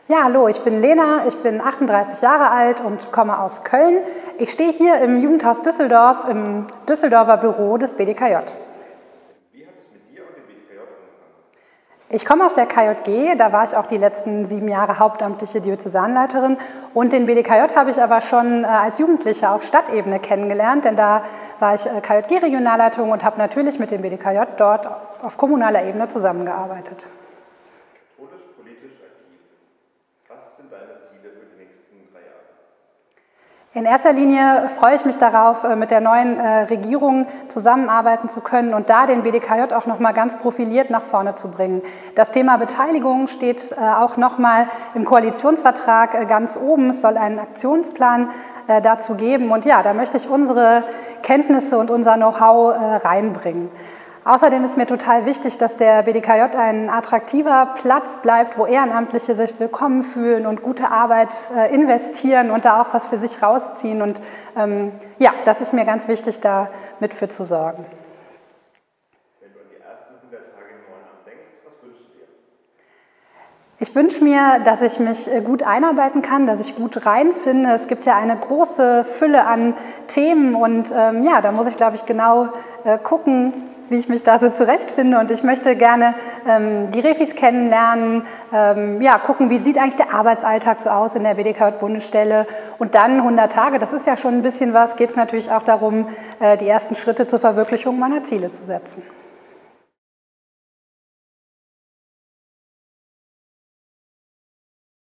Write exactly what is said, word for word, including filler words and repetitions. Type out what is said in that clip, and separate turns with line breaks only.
Ja, hallo, ich bin Lena, ich bin achtunddreißig Jahre alt und komme aus Köln. Ich stehe hier im Jugendhaus Düsseldorf, im Düsseldorfer Büro des B D K J.
Wie hat es mit dir und dem B D K J angefangen?
Ich komme aus der K J G, da war ich auch die letzten sieben Jahre hauptamtliche Diözesanleiterin. Und den B D K J habe ich aber schon äh, als Jugendliche auf Stadtebene kennengelernt, denn da war ich äh, K J G-Regionalleitung und habe natürlich mit dem B D K J dort auf kommunaler Ebene zusammengearbeitet.
Was sind deine Ziele für die nächsten drei Jahre?
In erster Linie freue ich mich darauf, mit der neuen Regierung zusammenarbeiten zu können und da den B D K J auch noch mal ganz profiliert nach vorne zu bringen. Das Thema Beteiligung steht auch noch mal im Koalitionsvertrag ganz oben. Es soll einen Aktionsplan dazu geben und ja, da möchte ich unsere Kenntnisse und unser Know-how reinbringen. Außerdem ist mir total wichtig, dass der B D K J ein attraktiver Platz bleibt, wo Ehrenamtliche sich willkommen fühlen und gute Arbeit äh, investieren und da auch was für sich rausziehen. Und ähm, ja, das ist mir ganz wichtig, da mit für zu sorgen.
Wenn du an die ersten hundert Tage im neuen Amt denkst, was wünschst du dir?
Ich wünsche mir, dass ich mich gut einarbeiten kann, dass ich gut reinfinde. Es gibt ja eine große Fülle an Themen und ähm, ja, da muss ich, glaube ich, genau äh, gucken, wie ich mich da so zurechtfinde, und ich möchte gerne ähm, die Refis kennenlernen, ähm, ja, gucken, wie sieht eigentlich der Arbeitsalltag so aus in der B D K J-Bundesstelle, und dann hundert Tage, das ist ja schon ein bisschen was, geht es natürlich auch darum, äh, die ersten Schritte zur Verwirklichung meiner Ziele zu setzen.